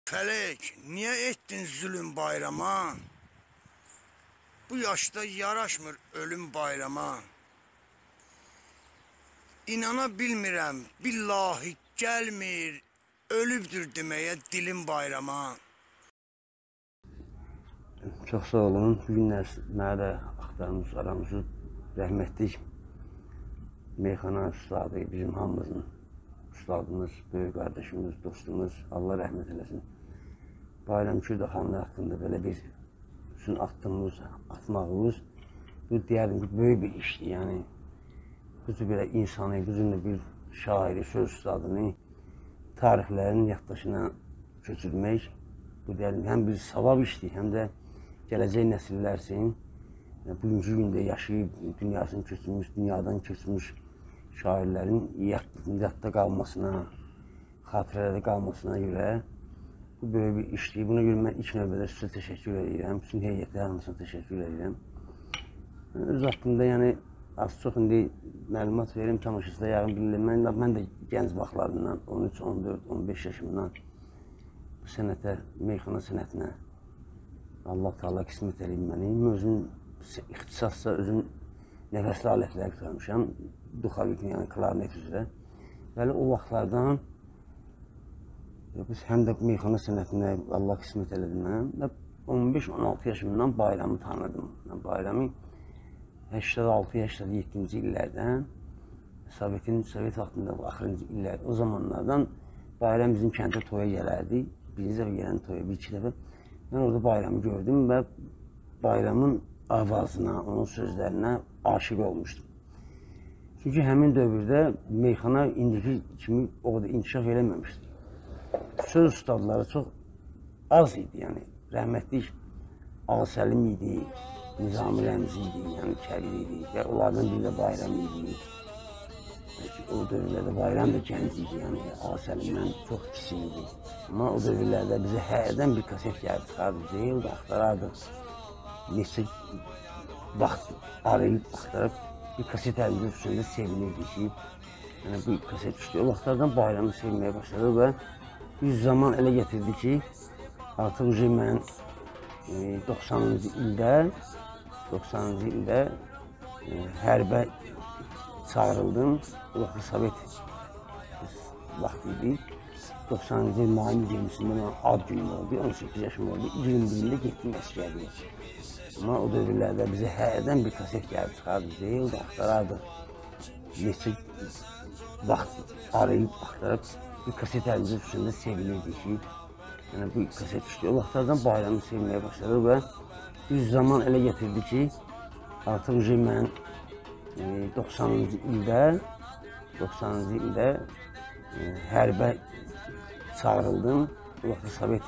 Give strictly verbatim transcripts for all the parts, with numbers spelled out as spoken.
Felek, niye ettin zulüm bayrama? Bu yaşta yaraşmır ölüm bayrama. İnana bilmirəm, billahi gelmir, ölübdür demeye dilim bayrama. Çox sağ olun. Bu günlər mənə də axtarımız, aramızı rəhmətlik meyxana ustadı, bizim hamımızın ustadımız, böyük qardaşımız, dostumuz, Allah rəhmət eləsin. Bayram Kürdaxanlı haqqında belə bir sizin atdığınız, atmağınız, bu deyərdim ki, böyük bir işdir. Yəni, bu cür belə insanı, bu cür bir şairi, söz ustadını tarixlərin yaddaşına köçürmək, bu deyərdim, həm bir savab işdir, həm də gələcək nəsillər üçün bugünkü gündə yaşayıb, dünyasını köçürmüş, dünyadan köçürmüş şairlərin yadda qalmasına, xatirələrdə qalmasına görə bu böyük bir işdir. Buna görə mən ilk növbədə sizə təşəkkür edirəm, bütün heyətlər hamısına təşəkkür edirəm. Öz haqqında, yəni, az-çox indi məlumat verim, tamaşasında yağın bilirəm. Mən, mən də gənc vaxtlarından, on üç, on dörd, on beş yaşımdan bu sənətə, meyxana sənətinə Allah Teala qismət eləyib məni. Özüm ixtisasda özüm nəfəsli alətlər qıtarmışam, duxavik, yəni klarnet üzrə. Bəli, o vaxtlardan biz həm də meyxana sənətinə Allah qismət elədi mənə. on beş on altı yaşımdan bayramı tanıdım. Bayramı səksən altı səksən yeddinci illərdən, Sovetin, Sovet vaxtında bu axırıncı illər, o zamanlardan bayram bizim kəndə toya gələrdi. Birinci dəfə gələn toya, bir iki dəfə. Mən orada bayramı gördüm və bayramın avazına, onun sözlərinə aşiq olmuşdum. Çünki həmin dövrdə meyxana indiki kimi o qədər inkişaf eləməmişdi. Söz ustadları çox az idi, yəni rəhmətlik Ağasəlim idi, Nizami Rəmzi idi, yəni Kəbir idi və onlardan biri də Bayram idi. O dövrlərdə Bayram da gənc idi, yəni Ağasəlimdən çox kiçik idi. Amma o dövrlərdə bizə hərdən bir kaset gəldi, çıxardı, bizi o da axtarardıq. Neçə vaxt arayıb, axtarıb bir kaset əlində üstündə sevinirdi ki, yəni bu kaset düşdü. O vaxtlardan bayramı sevməyə başladı və bir zaman elə getirdi ki, artıq mən doxsanıncı ildə, doxsanıncı ildə hərbə çağırıldım. O vaxt Sovet vaxt idi. doxsanıncı il mayın iyirmisində mən ad günüm oldu, on səkkiz yaşım oldu. iyirmi birində getdim əskərliyə. Amma o dövrlərdə bizə hərdən bir kaset gəlib çıxardı, bizi o da axtarardıq. Neçə vaxt arayıb, axtarıb bir kaset əlində üstündə sevinirdi ki, yəni bu kaset düşdü. O vaxtlardan bayramı sevməyə başladı və bir zaman elə getirdi ki, artıq mən doxsanıncı ildə, doxsanıncı ildə hərbə çağırıldım. O vaxt Sovet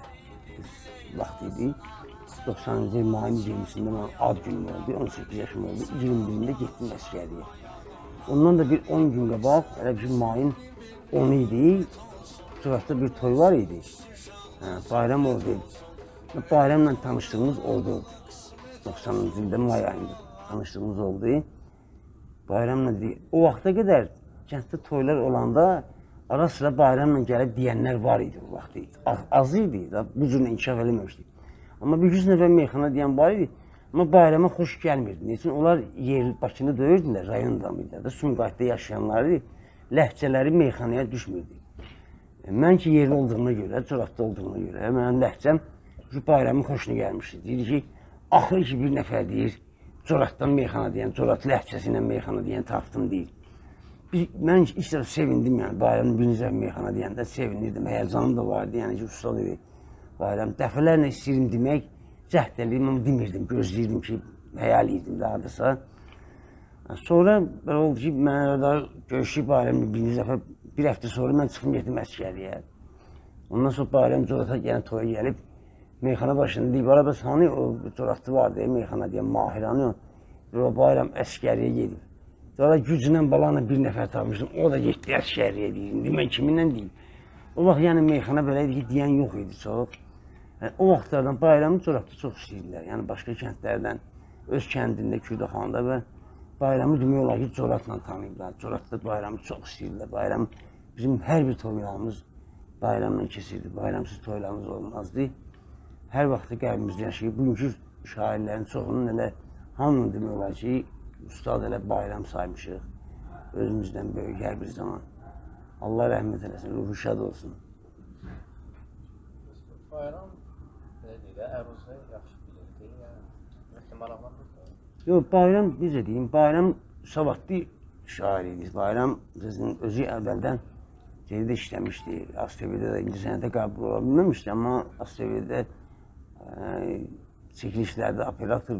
vaxt idi. doxsanıncı il mayın iyirmisində mən ad günüm oldu, on səkkiz yaşım oldu. iyirmi birində getdim əskərliyə. Ondan da bir on gün qabaq, elə bir mayın onu idi, Suratda bir toy var idi, bayram oldu. Bayramla tanışdığımız oldu, doxsanıncı ildə may ayında tanışdığımız oldu. Bayramla dedik, o vaxta qədər kənddə toylar olanda ara sıra bayramla gəlib deyənlər var idi o vaxt. Az idi, bu cürlə inkişaf eləməmişdik. Amma bir yüz nəfər meyxana deyən var idi, amma bayrama xoş gəlmirdi. Neçin onlar yer Bakını döyürdülər, rayon damıydı, Sumqayıtda yaşayanları, ləhcələri meyxanaya düşmürdü. Mən ki, yerli olduğuna görə, Coratda olduğuna görə, mənim ləhcəm bayramın xoşuna gəlmişdi. Deyir ki, axır ki, bir nəfər deyir, Coratdan meyxana deyən, Corat ləhcəsi ilə meyxana deyən tapdım deyil. Mən ilk dəfə sevindim, yəni bayramın birinci dəfə meyxana deyəndə sevinirdim, həyəcanım da vardı, yəni ki, usta dedi. Bayram dəfələrlə istəyirdim demək, cəhd eləyirdim, amma demirdim, gözləyirdim ki, həyal edirdim də hardasa. Sonra belə oldu ki, mən orada görüşük bayramın birinci dəfə, bir həftə sonra mən çıxım getdim əskəriyə. Ondan sonra bayram Corata gələn toya gəlib, meyxana başında deyib, ara bəs hanı o Coratı vardı, meyxana deyən, Mahiranı, o bayram əskəriyə gedib. Sonra güclə balanla bir nəfər tapmışdım, o da getdi əskəriyə deyirdim, demən kiminlə deyil. O vaxt yəni meyxana belə idi ki, deyən yox idi çox. O vaxtlardan bayramı Coratda çox istəyirlər, yəni başqa kəndlərdən, öz kəndində, Kürdaxanda və bayramı demək olar ki, Coratla tanıyıblar. Coratda bayramı çox istəyirlər, bayram bizim hər bir toylarımız bayramla keçirdi. Bayramsız toylarımız olmazdı. Hər vaxt qəlbimizdə yaşayıb. Bugünkü şairlərin çoxunun elə hamının demək olar ki, ustad elə bayram saymışıq. Özümüzdən böyük hər bir zaman. Allah rəhmət eləsin, ruhu şad olsun. Bayram, belə deyil, əruzu yaxşı bilirdi, yəni, nəsə maraqlanırdı. Yox, bayram, necə deyim, bayram savadlı şair idi. Bayram özü əvvəldən şeydə işləmişdi, A S T V-də də incəsənətə qəbul ola bilməmişdi, amma A S T V-də çəkilişlərdə operator,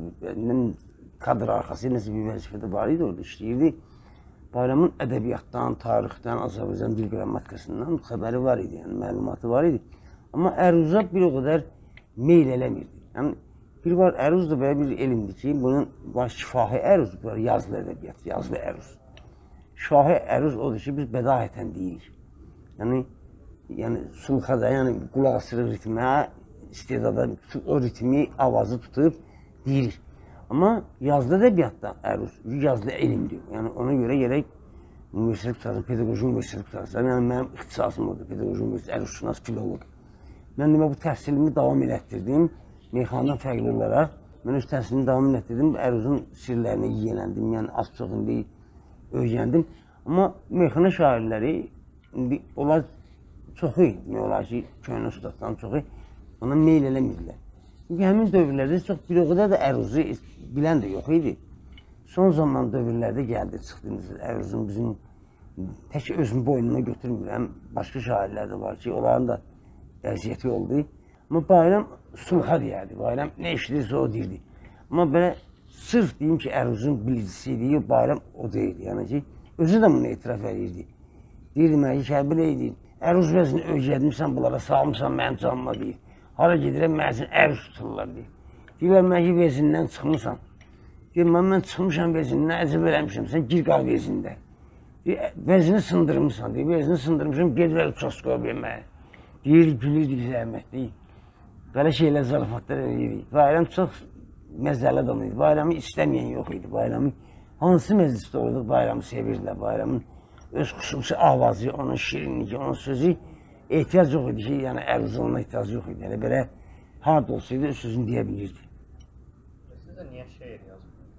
kadr arxası nəsə bir vəzifədə var idi, orada işləyirdi. Bayramın ədəbiyyatdan, tarixdən, Azərbaycan dil qrammatikasından xəbəri var idi, yəni məlumatı var idi. Amma əruza bir o qədər meyl eləmirdi. Yəni, bir var, əruz da belə bir elmdir ki, bunun var şifahi əruz, böyle yazılı ədəbiyyat, yazılı əruz. Şifahi əruz odur ki, biz bədahətən deyirik. Yəni, yəni sulxada, yəni qulaq asırıq ritmə, istedada o ritmi, avazı tutub deyirik. Amma yazılı ədəbiyyatda əruz, yazılı elmdir. Yəni ona görə gərək universitet tutasın, pedaqoji universitet tutasın. Yəni mənim ixtisasım odur, pedaqoji universitet, əruzşünas, filolog. Mən demə bu təhsilimi davam elətdirdim, meyxanadan fərqli olaraq. Mən öz təhsilimi davam elətdirdim, əruzun sirlərini yiyələndim, yəni az çox indi öyrəndim. Amma meyxana şairləri, indi onlar çoxu, demək olar ki, köhnə ustaddan çoxu, ona meyl eləmirlər. Çünki həmin dövrlərdə çox bir o qədər də əruzu bilən də yox idi. Son zaman dövrlərdə gəldi, çıxdığımız əruzun bizim tək özünü boynuna götürmürəm. Başqa şairlər də var ki, onların da əziyyəti oldu. Amma bayram sulha deyərdi, bayram nə işləyirsə o deyirdi. Amma belə sırf deyim ki, əruzun bilicisi idi, bayram o deyildi. Yəni ki, özü də bunu etiraf edirdi. Deyirdi, mənə ki, belə idi, əruz vəzini öyrədmişsən bunlara, salmışsan mənim canıma deyir. Hara gedirəm, mən üçün əruz tuturlar, deyir. Deyirlər, mən ki, vezindən çıxmışam. Deyir, mən çıxmışam vezindən, əcəb eləmişəm, sən gir qal vezində. Deyir, vezini sındırmışsan, deyir, vezini sındırmışam, ged ver uçaskoya verməyə. Deyir, gülür, deyir, zəhmət, deyir. Belə şeylər, zarafatlar edirik. Bayram çox məzəli adam idi, bayramı istəməyən yox idi, bayramı hansı məclisdə olduq, bayramı sevirdilər, bayramın öz xüsusi avazı, onun şirinliyi, onun sözü ehtiyac yox idi ki, yəni əruzuna ehtiyac yox idi. Yəni belə hard olsaydı, öz sözünü deyə bilirdi. Sizə niyə şeir yazmırdı?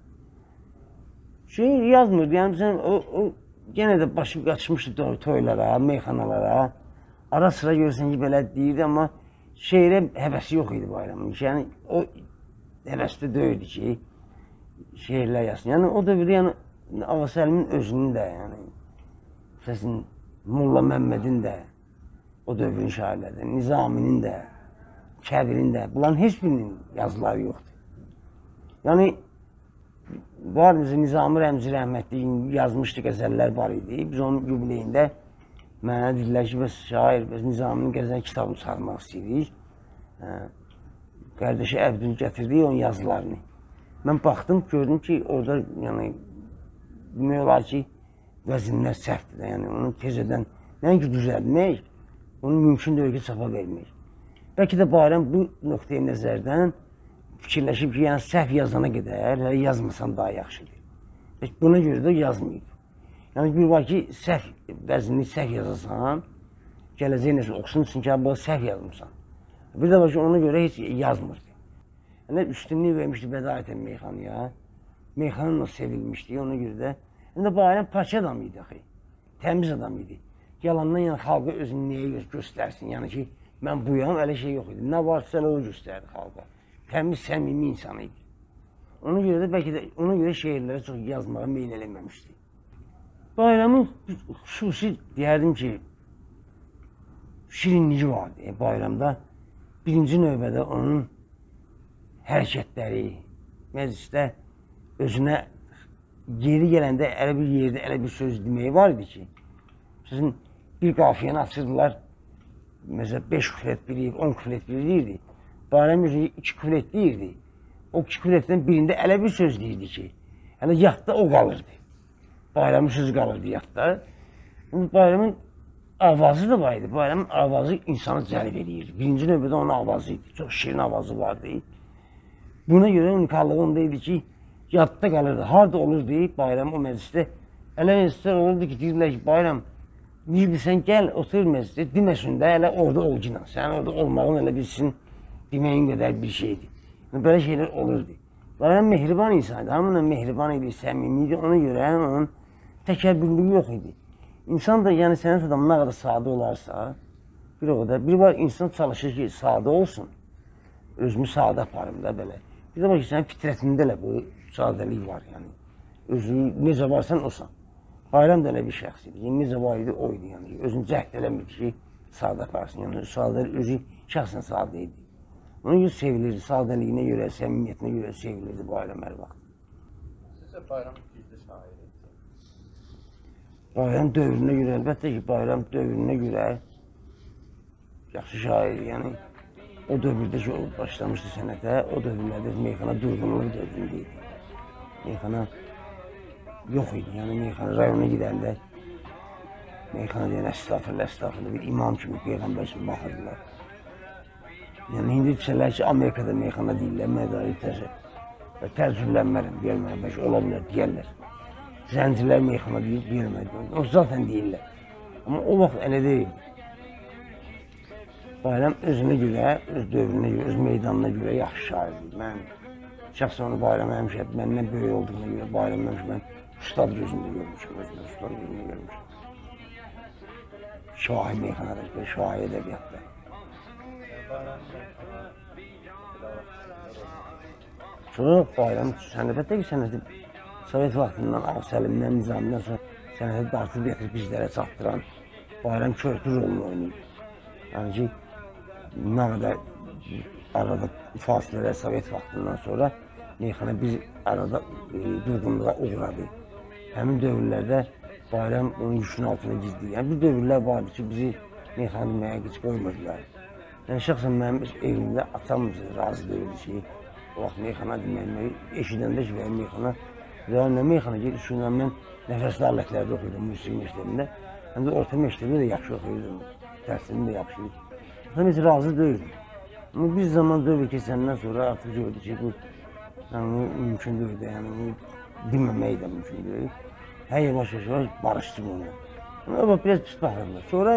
Şeir yazmırdı, yəni sən o, o yenə də başı qaçmışdı toylara, meyxanalara. Ara sıra görürsən ki, belə deyirdi, amma şeirə həvəsi yox idi bayramın. Yəni o həvəsdə deyirdi ki, şeirlər yazsın. Yəni o dövrdə, yəni Ağa Səlimin özünün də, yəni səsin Molla Məmmədin də, o dövrün şairlərdən, Nizaminin də, Kəbirin də, bunların heç birinin yazıları yoxdur. Yəni, var bizə Nizami Rəmzi rəhmətli yazmışdı, qəzəllər var idi. Biz onun yubileyində mənə dedilər ki, bəs şair, bəs Nizaminin qəzəl kitabını çıxarmaq istəyirik. Qardaşı Əbdül gətirdi onun yazılarını. Mən baxdım, gördüm ki, orada, yəni, demək olar ki, vəzinlər səhvdir. Yəni, onu tez edən, nəinki düzəlmək, onu mümkün deyil ki, çapa vermək. Bəlkə də bayram bu nöqteyi nəzərdən fikirləşib ki, yəni səhv yazana qədər, yazmasan daha yaxşıdır. Bəlkə buna görə də yazmayıb. Yəni bir var ki, səhv vəzinini səhv yazasan, gələcək nəsə oxusun üçün ki, bu səhv yazmısan. Bir də var ki, ona görə heç yazmırdı. Yəni üstünlüyü vermişdi bədahətən meyxanaya. Meyxanın o sevilmişdi, ona görə də. Yəni bayram paç adam idi, axı. Təmiz adam idi. Yalandan yəni xalqa özünü nəyə göstərsin, yəni ki, mən buyam, elə şey yox idi. Nə varsa elə o göstərdi xalqa. Təmiz, səmimi insan idi. Ona görə də, bəlkə də, ona görə şeirlərə çox yazmağa meyil eləməmişdi. Bayramın xüsusi, deyərdim ki, şirinliyi vardı bayramda. Birinci növbədə onun hərəkətləri, məclisdə özünə yeri gələndə elə bir yerdə elə bir söz deməyi var idi ki, sizin bir qafiyəni açırdılar, məsələn, beş küfrət bilir, on küfrət bilirdi. Bayram özü iki küfrət deyirdi. O iki küfrətdən birində elə bir söz deyirdi ki, yəni yadda o qalırdı. Bayramın sözü qalırdı yadda. Bayramın avazı da var idi. Bayramın avazı insanı cəlb edirdi. Birinci növbədə onun avazı idi. Çox şirin avazı vardı. Buna görə unikallığı onda idi ki, yadda qalırdı. Harada olurdu bayram o məclisdə. Elə məclislər olurdu ki, deyirlər ki, bayram Bilirsən, gəl, otur məscid, deməsin də, elə orada olcunaq. Sən orada olmağın elə bilsin, deməyin qədər bir şeydir. Belə şeylər olurdu. Bayram mehriban insan idi, hamıyla mehriban idi, səmimi idi, ona görə onun təkəbbürlüyü yox idi. İnsan da, yəni sənət adamı nə qədər sadə olarsa, bir o qədər, bir var insan çalışır ki, sadə olsun, özümü sadə aparım da belə. Bir də var ki, sənin fitrətində elə bu sadəlik var, yəni. Özü necə varsan osan. Bayram da elə bir şəxs idi, yəni necə var idi, o idi, yəni. Özünü cəhd eləmirdi ki, sadə aparsın, yəni sadə, özü şəxsən sadə idi. Ona görə sevilirdi, sadəliyinə görə, səmimiyyətinə görə sevilirdi bayram hər vaxt. Sizcə bayram güclü şair idi? Bayram dövrünə görə, əlbəttə ki, bayram dövrünə görə yaxşı şair, yəni o dövrdə ki, o başlamışdı sənətə, o dövrlərdə meyxana durğunluq dövründə idi. Meyxana yox idi, yəni meyxana rayona gidəndə meyxana deyən əstağfurullah, əstağfurullah, bir imam kimi, peyğəmbər kimi baxırdılar. Yəni, indi desələr ki, Amerikada meyxana deyirlər, mədarib təzə. Və təəccüblənmərəm, deyərmərəm, bəlkə ola bilər, deyərlər. Zəncilər meyxana deyir, deyərmərəm, o zaten deyirlər. Amma o vaxt elə deyil. Bayram özünə görə, öz dövrünə görə, öz meydanına görə yaxşı şairdir. Mən şəxsən onu bayramı həmişə, məndən böyük olduğuna görə bayramı həmişə mən ustad gözündə görmüşəm, özümdə ustad gözündə görmüşəm. Şahi meyxanada, şahi ədəbiyyatda. Sonra bayram, əlbəttə ki, sənəti Sovet vaxtından, Ağsəlimdən, Nizamindən sonra sənəti dartıb getirib bizlərə çatdıran bayram körpü rolunu oynayıb. Yəni ki, nə qədər arada fasilələr Sovet vaxtından sonra meyxana bir arada durğunluğa uğradı. Həmin dövrlərdə bayram onun yükünün altına gizdi. Yəni bir dövrlər vardı ki, bizi meyxana deməyə heç qoymurdular. Yəni şəxsən mənim evimdə atam razı deyildi ki, o vaxt meyxana deməyi, eşidəndə ki, mənim meyxana, və nə meyxana gedir, şundan mən nəfəsli alətlərdə oxuydum, musiqi məktəbində. Həm də orta məktəbində də yaxşı oxuyurdum, dərsini də yaxşı oxuyurdum. Atam heç razı deyildim. Amma bir zaman dövr keçəndən sonra artıq gördü ki, bu mümkün deyildi, yəni bu dinməmək də mümkün deyil. Hər yavaş-yavaş barışdım onu. O vaxt biraz pis baxırlar. Sonra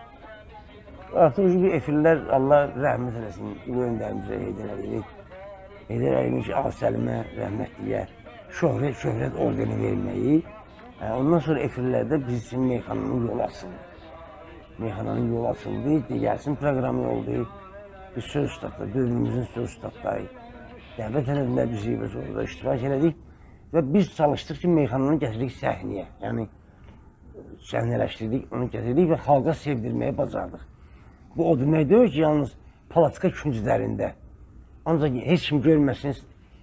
artıq bir efirlər, Allah rəhmət eləsin, Ulu Öndərimizə Heydər Əliyev, Heydər Əliyevin ki, Ağsəlimə, rəhmətliyə şöhrət, şöhrət ordeni verməyi, ondan sonra efirlərdə biz üçün meyxananın yolu açıldı. Meyxananın yolu açıldı, digərsin proqramı oldu, biz söz ustadlar, dövrümüzün söz ustadları, dəvət elədilər bizi, biz orada iştirak elədik və biz çalışdıq ki, meyxananı gətirdik səhnəyə, yəni səhnələşdirdik, onu gətirdik və xalqa sevdirməyə bacardıq. Bu o demək deyil ki, yalnız palatka künclərində, ancaq heç kim görməsiniz,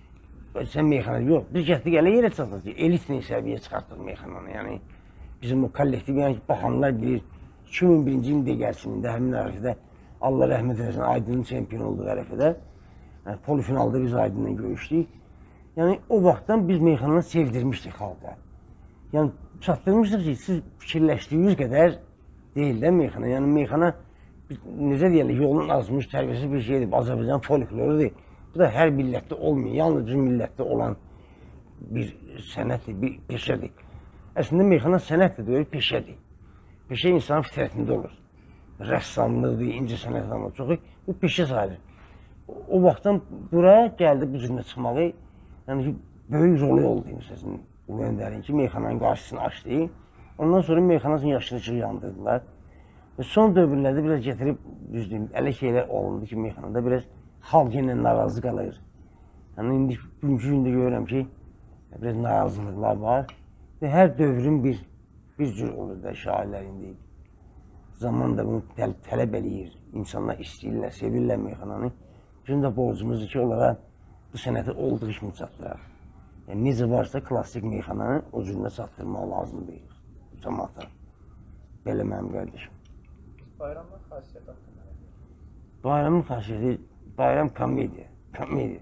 sən meyxana yox, biz gətirdik elə yerə çatdıq ki, elit səviyyə çıxartdıq meyxananı, yəni bizim o kollektiv, yəni baxanlar bilir, iki min birinci ilin dəqiqəsində həmin ərəfədə Allah rəhmət eləsin, Aydının çempion olduq ərəfədə, yəni, polifinalda biz Aydınla görüşdük. Yəni o vaxtdan biz meyxananı sevdirmişdik xalqa. Yəni çatdırmışdıq ki, siz fikirləşdiyiniz qədər deyil də meyxana, yəni meyxana necə deyərlər, yolun azmış, tərbiyəsiz bir şeydir, Azərbaycan folklorudur. Bu da hər millətdə olmuyor, yalnız bizim millətdə olan bir sənətdir, bir peşədir. Əslində meyxana sənət də deyil, peşədir. Peşə insanın fitrətində olur. Rəssamlıqdır, incə sənət adamı çoxu, bu peşə sayılır. O vaxtdan buraya gəldi bu cürlə çıxmağı, yəni ki, böyük rolu oldu, məsələn, Ulu Öndərin ki, meyxananın qarşısını açdı. Ondan sonra meyxanasının yaşını çıxı yandırdılar. Və son dövrlərdə biraz gətirib, düzdür, elə şeylər olundu ki, meyxanada biraz xalq yenə narazı qalır. Yəni, indi bugünkü gündə görürəm ki, biraz narazılıqlar var və hər dövrün bir, bir cür olur da şairlər indi. Zaman da bunu təl tələb eləyir, insanlar istəyirlər, sevirlər meyxananı. Bizim də borcumuzdur ki, onlara bu sənəti olduğu kimi çatdıraq. Yəni, necə varsa klassik meyxananı o cürlə çatdırmaq lazımdır cəmaata. Belə mənim qardaşım. Bayramın xasiyyəti haqqında. Bayramın xasiyyəti, bayram komediya, komediya.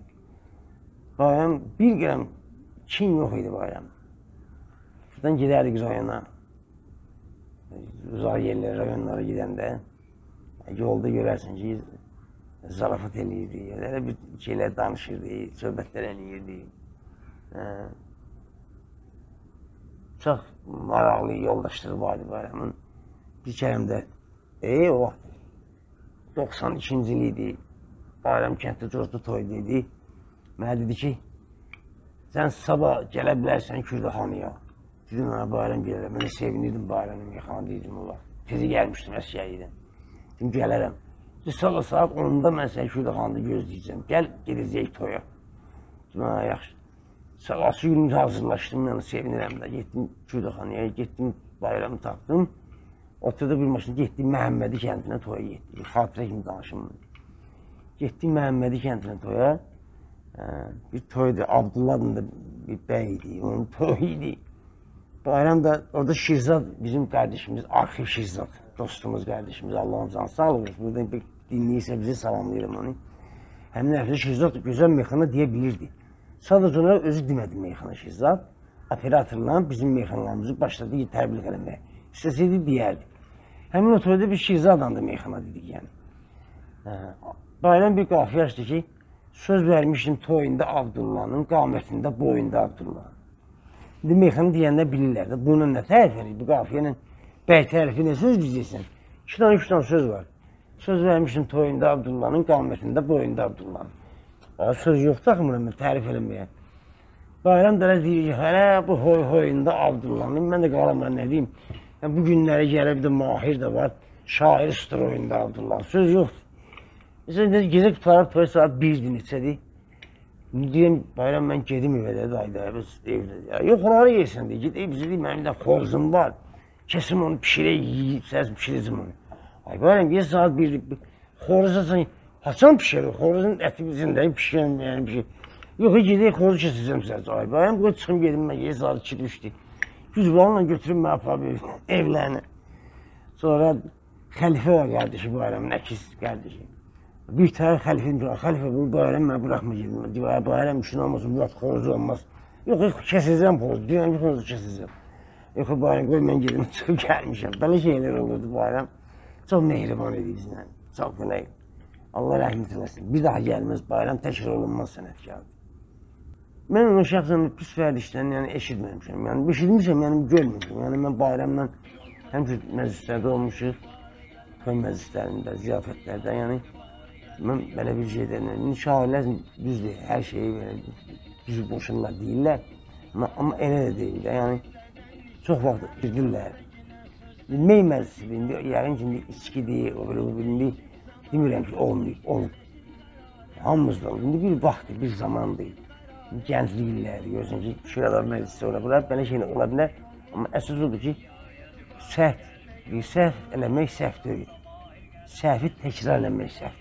Bayram bir qram kin yox idi bayram. Buradan gedərdik rayona, uzaq yerlərə, rayonlara gedəndə, yolda görərsin ki, zarafat eləyirdik, elə bir şeylər danışırdik, söhbətlər eləyirdik. Çox maraqlı yoldaşları vardı bayramın. bir kərəmdə, e, o vaxt doxsan ikinci il idi, Bayram kənddə Corclu toydu idi. Mənə dedi ki, sən sabah gələ bilərsən Kürdəxanıya. Dedim, mənə Bayram gələrəm. Mən də sevinirdim Bayramın meyxana deyirdim o vaxt. Tezi gəlmişdim əskəriydim. Dedim, gələrəm. Sabah saat onda mən səni Kürdəxanıda gözləyəcəm. Gəl, gedəcəyik toya. Dedim, hə, yaxşı. Sabahsı günümüzü hazırlaşdım, yəni sevinirəm də. Getdim Kürdəxanıya, getdim Bayramı tapdım. Oturdum bir maşını, getdim Məhəmmədi kəndinə toya getdik. Bir xatirə kimi danışım. Getdim Məhəmmədi kəndinə toya. Bir toydu, Abdullah adında bir bəy idi, onun toyu idi. Bayram da orada Şirzad bizim kardeşimiz, Akif Şirzad, dostumuz, kardeşimiz, Allah'ın canı sağ olsun. Buradan bir dinləyirsə bizi salamlayırım onu. Həmin əfsə Şirzad gözəl meyxana deyə bilirdi. Sadəcə ona özü demədi meyxana Şirzad. Operatorla bizim meyxanalarımızı başladı ki, təbliğ eləməyə. İstəsəydi deyərdi. Həmin o toyda bir Şirzad adında meyxana dedik yəni. Bayram bir qafiyə açdı ki, söz vermişdim toyunda Abdullah'ın, qamətində boyunda Abdullah. İndi meyxanı deyəndə bilirlər də, bunun nə tərif verir? Bu qafiyənin bəy tərifi nə söz deyəcəksən? İki tane, üç tane söz var. Söz vermişdim toyunda Abdullah'ın, qamətində boyunda Abdullah'ın. Söz yoxdur axı mən tərif eləməyə. Bayram da deyir ki, hələ bu hoy hoyunda Abdullah'ın, mən də qalamıram nə deyim. Bu günləri gəlir bir də Mahir də var, şair stroyunda Abdullah'ın. Söz yoxdur. Mesela gecə qutarıb toy saat birdir neçədir. Deyəm, Bayram mən gedim evə də, dayda, evdə. Yox, onları yersən deyir, ged, bizi deyir, mənim də xoruzum var. Kesim onu pişirək, yiyib, səs pişirəcəm onu. Ay, Bayram, gecə saat birdir, xoruzasan, haçan pişirir, xoruzun əti bizimdən pişirəm, yəni bir şey. Yox, gedək, xoruzu kesəcəm səs. Ay, Bayram, qoy çıxım gedim, mən gecə saat iki düşdü. Güzbalanla götürüm mən aparıb evlərini. Sonra Xəlifə var qardeşi Bayramın, əkiz qardeşi. Bir tane xəlifim diyor, xəlifə bunu Bayram mən bırakmayacağım. Diyor, Bayram işin olmasın, bu xoruzu olmaz. Yox, kesəcəm xoruzu, deyəm ki, xoruzu kesəcəm. Yox, Bayram qoy mən gedim, çıxıb gəlmişəm. Belə şeyler olurdu Bayram. Çox mehriban idi bizlə, çox güney. Allah rəhmət eləsin. Bir daha gəlməz Bayram, təkrar olunmaz sənətkardır. Mən onun şəxsən pis vərdişlərini yəni, eşitməmişəm. Yəni, eşitmişəm, yəni görmüşəm. Yəni, mən Bayramla həmçə məclislərdə olmuşuq, toy məclislərində, ziyafətlərdə, yəni. Mən belə bir şey deyirəm, şairlər düzdür, hər şeyi düzü boşurlar deyirlər, amma elə də deyil də, yəni çox vaxt bildirlər. Mey məclisi bilindi, yəqin ki, içki deyil, o belə bilindi, demirəm ki, olmayıb, olub. Hamımızda olub, indi bir vaxtdır, bir zamandır, gənclik illərdir, görürsən ki, şuralar məclisi ola bilər, belə şeylər ola bilər, amma əsas odur ki, səhv, bir səhv eləmək səhv deyil, səhvi təkrar eləmək səhv.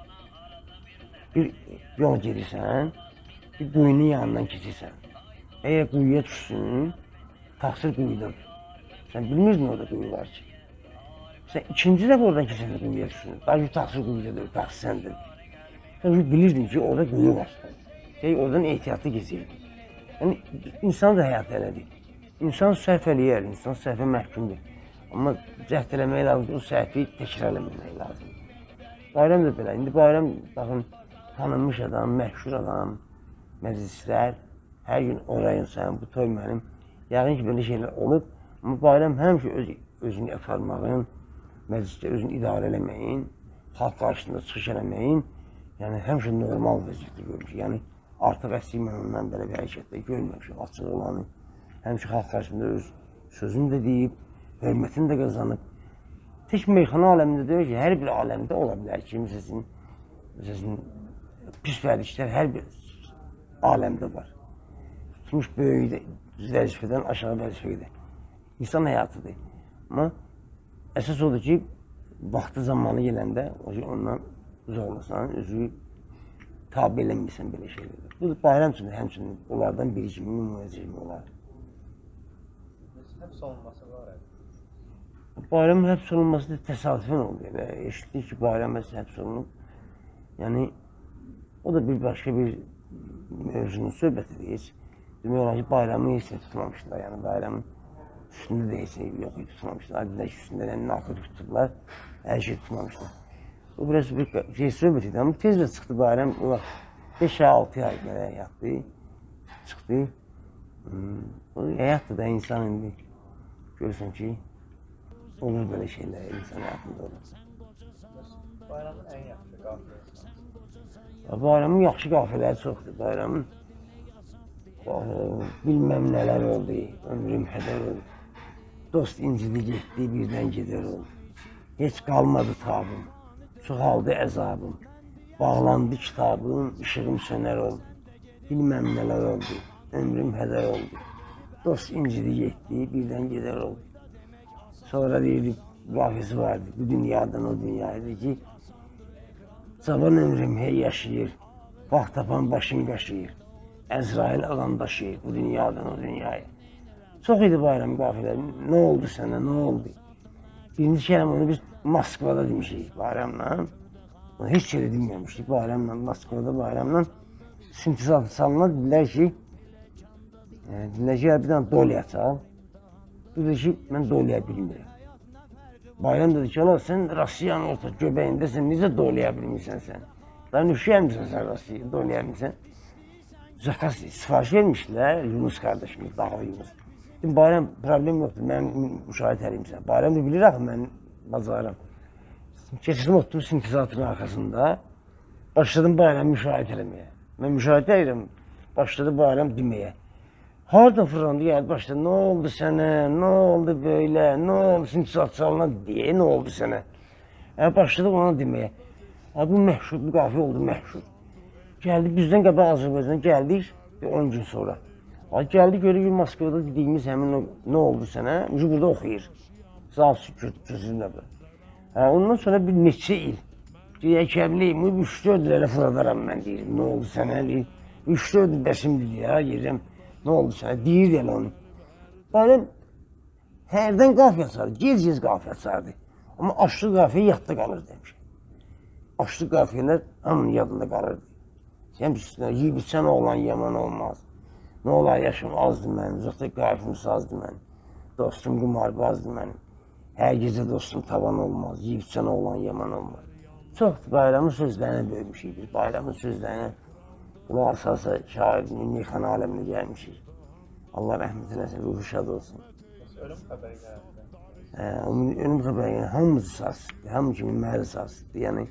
Bir yol gedirsən, bir quyunun yanından keçirsən. Əgər quyuya düşsün, taxsir quyudadır. Sən bilmirdin orada quyu var ki. Sən ikinci dəfə oradan keçəndə quyuya düşsün. Daha ki, taxsir quyudadır, taxsir səndir. Sən bilirdin ki, orada quyu var. Sən oradan ehtiyatlı gezəydi. Yəni, insan da həyat elədir. İnsan səhv eləyər, insan səhvə məhkumdur. Amma cəhd eləmək lazımdır, o səhvi təkrar eləmək lazımdır. Bayram da belə. İndi Bayram, baxın, tanınmış adam, məşhur adam, məclislər, hər gün orayın sən, bu toy mənim. Yəqin ki, belə şeylər olub, amma Bayram həmişə öz, özünü əfarmağın, məclisdə özünü idarə eləməyin, xalq qarşısında çıxış eləməyin, yəni həmişə normal vəziyyətdə görmüşük. Yəni, artıq əslik mən ondan belə bir hərəkətdə görməmişim, açıq olanı. Həmişə xalq qarşısında öz sözünü də deyib, hörmətini də qazanıb. Tək meyxana aləmində deyir ki, hər bir aləmdə ola bilər ki, məsələn, məsələn, pis vərdişlər hər bir aləmdə var. Tutmuş böyük vəzifədən aşağı vəzifəyə. İnsan həyatıdır. Amma əsas odur ki, vaxtı zamanı gələndə ondan uzaqlasan, özü tabi eləmirsən belə şeylər. Bu da Bayram üçün həmçinin onlardan biri kimi, nümunəci kimi olar. Həbs olunması var. Bayramın həbs olunması da təsadüfən oldu. Eşitdik ki, Bayram həbs olunub. Yəni, o da bir başqa bir mövzunun söhbətidir. Demək olar ki, Bayramı heç tutmamışlar. Yəni, Bayramın üstündə də heç yox tutmamışlar. Adilək üstündə nə naxır tutublar, hər şey tutmamışlar. O biraz bir şey söhbət idi, amma tez də çıxdı Bayram. beş altı ay belə yatdı, çıxdı. O həyatdır da insan indi. Görürsən ki, Olur böyle şeyler insan hayatında olur. Bayramın en yaxşı qafiyəsi. Bayramın yaxşı qafiələri çoxdur. Bayramın bilməm nələr oldu, ömrüm hədər oldu. Dost incidi getdi, birdən gedər oldu. Heç qalmadı tabım, çoxaldı əzabım. Bağlandı kitabım, işığım sönər oldu. Bilməm nələr oldu, ömrüm hədər oldu. Dost incidi getdi, birdən gedər oldu. Sonra deyirdi, qafiyəsi vardı, bu dünyadan o dünyaydı ki, cavan ömrüm hey yaşayır, vaxt tapan başım qaşıyır. Əzrail alan daşıyır bu dünyadan o dünyaya. Çox idi bayram qafiələri. Nə oldu sənə, nə oldu? Birinci kələm onu biz Moskvada demişik bayramla. Heç yerə dinməmişdik bayramla, Moskvada bayramla. Sintisatı salına dedilər ki, dedilər ki, bir dənə dolya çal. Dedi ki, mən dolya bilmirəm. Bayram dedi ki, sən Rusiyanın orta göbəyindəsən, necə dolya bilmirsən sən? Daha nüşüyəmsən sən Rusiyaya, dolya bilmirsən? Zakaz sifariş vermişdilər, Yunus qardaşımız, Dağlı Yunus. Dedim, bayram problem yoxdur, mən müşahid edeyimsən. Bayram da bilir axı, mən bacarım. Keçirdim, oturdum sintizatının arxasında, başladım bayramı müşahid eləməyə. Mən müşahid edirəm, başladı bayram deməyə. Hardan fırlandı, gəldi başladı, nə oldu sənə, nə oldu böyle, nə oldu sintizat salına deyə, nə oldu sənə? Başladı ona deməyə. Bu məşhur, bu qafiyə oldu məşhur. Gəldik, bizdən qabaq Azərbaycan gəldik, on gün sonra. Gəldik, görürük, Moskvada dediyimiz həmin nə oldu sənə, burada oxuyur. Zavsı gözündə bu. Ondan sonra bir neçə il, deyək kəbliyim, üç dörd ilə fırladaram mən deyirim, nə oldu sənə, deyir. üç dörd bəsimdir deyə, yerim, nə oldu sənə, deyir elə onu. Bayram hərdən qafiyə sardı, gez-gez qafiyə sardı. Amma açlı qafiyə yadda qalır demiş. Açlı qafiyələr hamının yadında qalırdı. Sən yiyib içən oğlan yaman olmaz. Nə olar yaşım azdır mənim, uzaqda qayfımız azdır mənim. Dostum qumarbazdır mənim. Hər gecə dostum tavan olmaz, yiyib içən oğlan yaman olmaz. Çoxdur, bayramın sözlərinə böyümüşük biz. Bayramın sözlərinə qulaq asarsa şairin meyxana aləminə gəlmişik. Allah rəhmət eləsin, ruhu şad olsun. Ölüm xəbəri gəldi. Ölüm xəbəri yəni hamımızı sarsıtdı, hamı kimi məni sarsıtdı. Yəni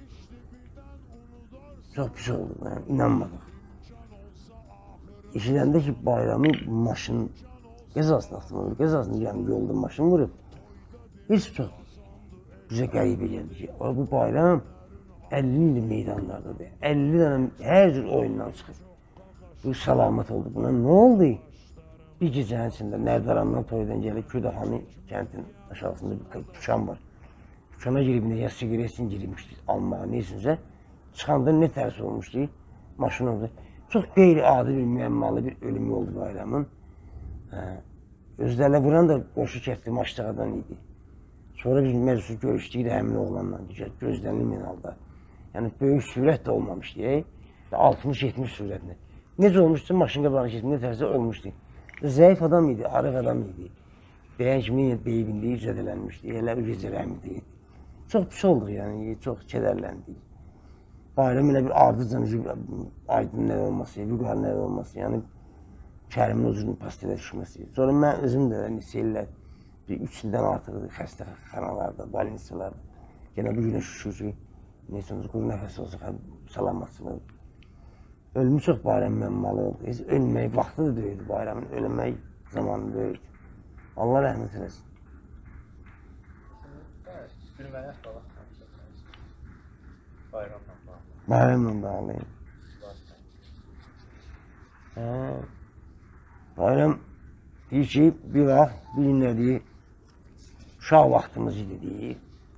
çox pis oldu, yəni inanmadıq. Eşidəndə ki, bayramı maşın qəzasını atılır, qəzasını yəni yolda maşın vurub. Heç çox bizə qəribə gəldi ki, bu bayram əlli ildir meydanlardadır, əlli dənə hər cür oyundan çıxır. Bu salamat oldu, buna nə oldu? Bir gecənin içində Nərdarandan toydan gəlib, Kürdəxanı kəntin aşağısında bir dükan var. Dükana girib, ya sigaretsin girmişdi, almağa, neysinsə. Çıxanda nə tərs olmuşdu, maşın oldu. Çox qeyri-adi bir müəmmalı bir ölümü oldu bayramın. Özlərlə vuran da qoşu kətli Maçdağadan idi. Sonra biz məclisə görüşdük də həmin oğlanla, gözlənilməyən halda. Yəni, böyük sürət də olmamışdı, altmış yetmiş sürətlə. Necə olmuşdu, maşın qabağına keçmə, nə tərsə olmuşdu. Zəif adam idi, arıq adam idi. Deyən kimi deyibində zədələnmişdi, elə o gecə rəhmət idi. Çox pis olduq, yəni, çox kədərləndik. Bayram elə bir ardıcan ki, aydınlar olması, vüqarlar olması, yəni Kərimin ucunun pastelə düşməsi. Sonra mən özüm də neçə illər, bir üç ildən artıqdır xəstəxanalarda, balinsiyalarda. Yenə bu günə şükür ki, neysə, quru nəfəs olsa, salamatçılıq. Ölümü çox bayram məmmalı oldu. Heç ölmək vaxtı da deyildi bayramın, ölmək zamanı deyildi. Allah rəhmət eləsin. Gülməyət qalaq. Bayramdan bağlı. Bayramdan bağlıyım. Bayram deyir ki, bir vaxt, bir gün nə deyir, uşaq vaxtımız idi deyir.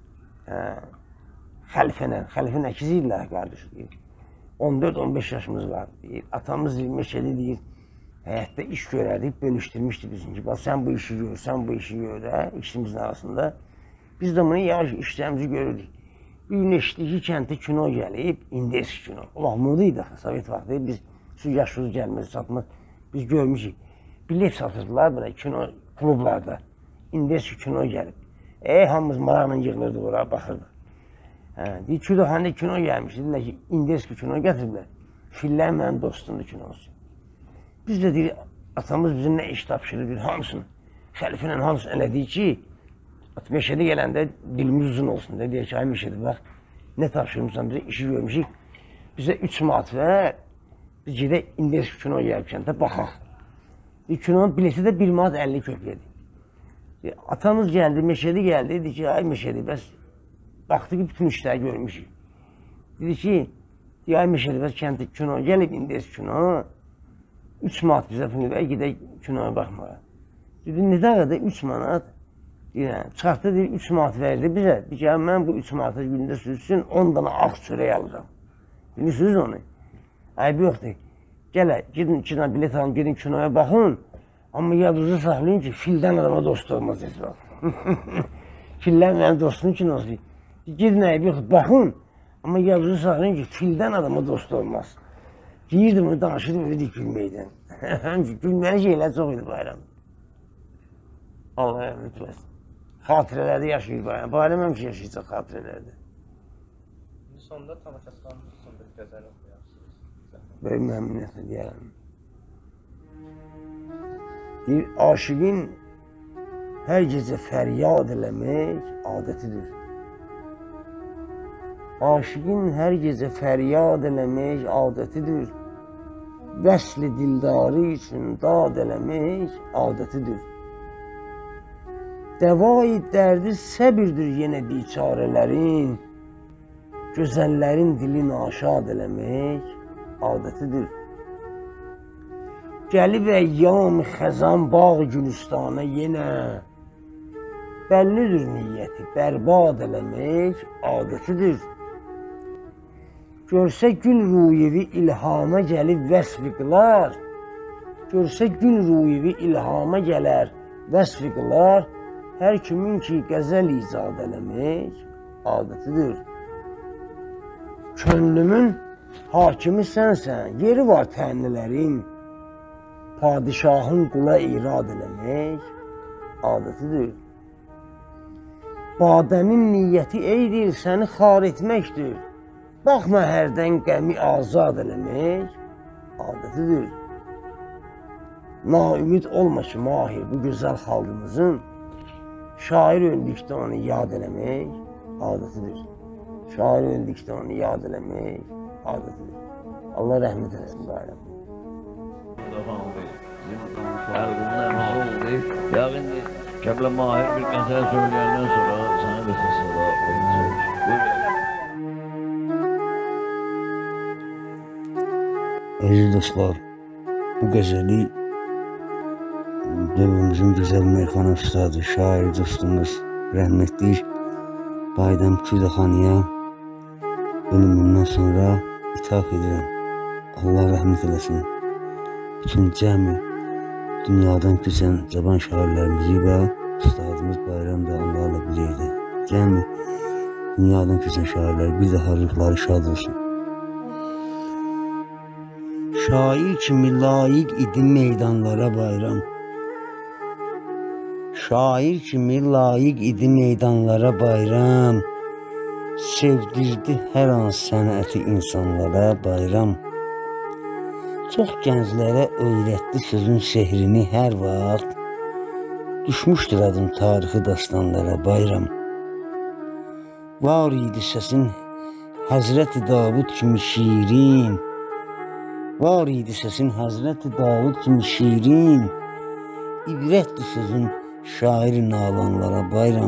Xəlifənə, xəlifən əkizi idilər qardaşı deyir. on dörd on beş yaşımız var deyir. Atamız deyir, meşəli deyir, həyətdə iş görərdik, bölüşdürmüşdü bizim ki, bax sən bu işi gör, sən bu işi gör də, işimizin arasında. Biz də bunu yavaş işlərimizi görürdük. Bir gün eşitdik ki, kəntə kino gəlib, indesk kino. Ulan, moda idi axı, Sovet vaxtı, biz su yaşımız gəlməz, satmaz, biz görmüşük. Bilet satırdılar belə kino klublarda, indesk kino gəlib. E, hamımız maraqla yığılırdıq oraya, baxırdıq. Deyir, Kürdəxanada kino gəlmiş, dedilər ki, indesk kino gətiriblər. Fillər mənim dostumdur kinosu. Biz də deyir, atamız bizim nə iş tapşırır, hamısını, xəlifə ilə hamısını elədik ki, Meşədə gələndə dilimiz uzun olsun da, deyək ki, ay Meşədə, bax, nə tapşırmışsan bizə, işi görmüşük. Bizə üç manat ver, biz gedək indeks kino gəlmişən də baxaq. Kinonun bileti də bir manat əlli köpüyədir. Atamız gəldi, Meşədə gəldi, dedi ki, ay Meşədə, bəs baxdı ki, bütün işləri görmüşük. Dedi ki, ay Meşədə, bəs kəndi kino, gəlib indeks kino, üç manat bizə pulu ver, gedək kinoya baxmağa. Dedi, nə dağıda üç manat? Çıxartdı, deyir, üç manat verdi bizə. Deyir ki, mən bu üç manatı gündə süzsün, on dana ağ çörək alacam. Bilirsiniz onu? Ayıb yoxdur. Gələ, gidin iki dana bilet alın, gedin kinoya baxın. Amma yadınızı saxlayın ki, fildən adama dost olmaz heç vaxt. Fillər mənim dostum kinosu. Gidin ayıb yoxdur, baxın. Amma yadınızı saxlayın ki, fildən adama dost olmaz. Deyirdim, onu danışırdım, öyle deyik gülməkdən. Gülməli şeylər çox idi bayram. Allah əmr etməsin. Xatirələrdə yaşayır bayram. Bayram həmişə yaşayacaq xatirələrdə. Sonda tamaşaçılarımız üçün bir qəzəl oxuyarsınız. Böyük məmnuniyyətlə deyərəm. Deyir, aşiqin hər gecə fəryad eləmək adətidir. Aşiqin hər gecə fəryad eləmək adətidir. Vəsli dildarı üçün dad eləmək adətidir. Dəvai dərdi səbirdir yenə biçarələrin, gözəllərin dilini aşad eləmək adətidir. Gəlib əyyam-ı xəzan bağ gülüstana yenə, bəllidir niyyəti bərbad eləmək adətidir. Görsə gül ruyevi ilhama gəlib vəsf qılar, görsə gül ruyevi ilhama gələr vəsf qılar, hər kimin ki qəzəl icad eləmək adətidir. Könlümün hakimi sənsən, yeri var tənnilərin, padişahın qula irad eləmək adətidir. Badəmin niyyəti eydir, səni xar etməkdir. Baxma hərdən qəmi azad eləmək adətidir. Naümid olma ki, mahir bu gözəl xalqımızın, şair öldükdə onu yad eləmək adətidir. Şair öldükdə onu yad eləmək adətidir. Allah rəhmət eləsin bayram. Ya şimdi Kebla Mahir bir konser söyleyenden sonra sana bir sesle oyun Əziz dostlar, bu qəzəli dövrümüzün gözəl meyxana ustadı, şair dostumuz, rəhmətli Bayram Kürdəxaniyə ölümündən sonra ithaf edirəm. Allah rəhmət eləsin. Bütün cəmi dünyadan keçən cavan şairlərimizi və ustadımız Bayram da onlarla bilirdi. Cəmi dünyadan keçən şairlər bir daha ruhları şad olsun. Şair kimi layiq idi meydanlara bayram. Şair kimi layiq idi meydanlara bayram. Sevdirdi hər an sənəti insanlara bayram. Çox gənclərə öyrətdi sözün sehrini hər vaxt. Düşmüşdür adım tarixi dastanlara bayram. Var idi səsin Həzrəti Davud kimi şirin. Var idi səsin Həzrəti Davud kimi şirin. İbrətdir sözün şairi nalanlara bayram.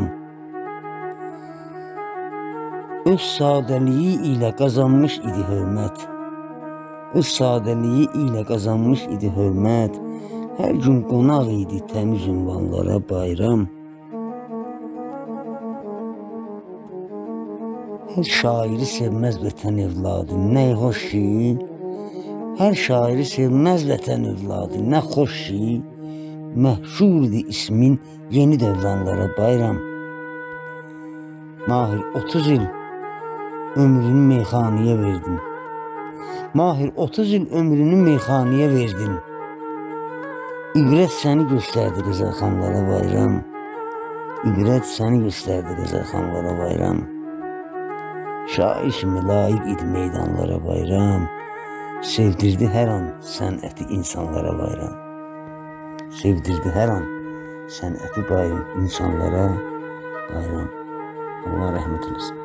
Öz sadəliyi ilə qazanmış idi hörmət. Öz sadəliyi ilə qazanmış idi hörmət. Hər gün qonaq idi təmiz ünvanlara bayram. Hər şairi sevməz vətən evladı, nə xoş ki. Hər şairi sevməz vətən övladı, nə xoş ki, məhşurdi ismin yeni dövranlara bayram. Mahir otuz il ömrünü meyxaniyə verdin. Mahir otuz il ömrünü meyxaniyə verdin. İbrət səni göstərdi qızarxanlara bayram. İbrət səni göstərdi qızarxanlara bayram. Şair kimi layiq idi meydanlara bayram. Sevdirdi hər an sənəti insanlara bayram. Sevdirdi hər an sənəti bayram insanlara bayram. Allah rəhmət eləsin.